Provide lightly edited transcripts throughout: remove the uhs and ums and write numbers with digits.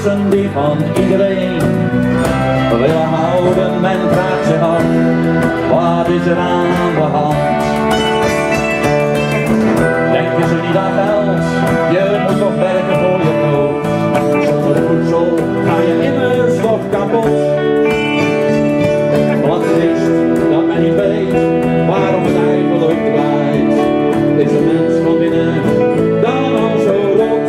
mensen die van iedereen willen houden, men vraagt zich af, wat is er aan de hand? Denken ze niet aan geld, je moet toch werken voor je brood. Zonder voedsel ga je immers toch kapot. Wat is dat men niet weet, waarom het eigenlijk draait? Is een mens van binnen dan al zo rot?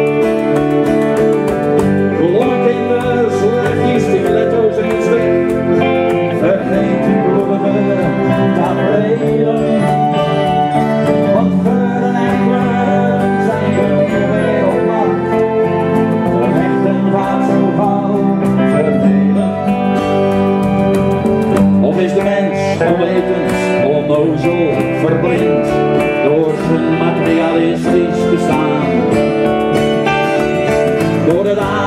Bloemen kinderen, slechtjes, stiletto's en iets weg. Vergeet die bloedige tafereelen. Want geuren en kleuren zijn je wereldmacht. De rechten gaat zo gauw verdelen. Of is de mens onwetend, onnozel, verblind door zijn materialistisch bestaan? Door de